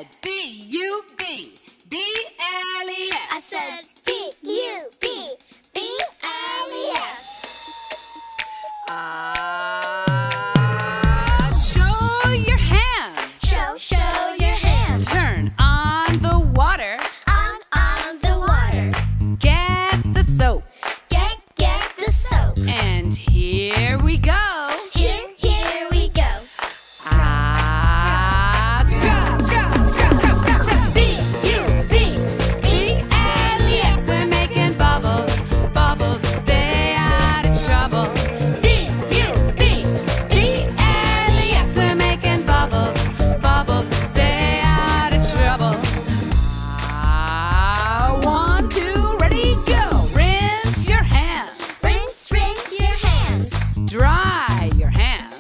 said B-U-B, B-L-E-S. I said B-U-B, B-L-E-S. Show your hands. Show your hands. Turn on the water. On the water. Get the soap. Get the soap. And here we go. Here we go. Scrub, scrub, scrub, scrub, scrub, scrub. B-U-B, B-L-E-S. We're making bubbles, bubbles, stay out of trouble. B-U-B, B-L-E-S. We're making bubbles, bubbles, stay out of trouble. 1, 2, ready, go. Rinse your hands. Rinse your hands. Dry your hands.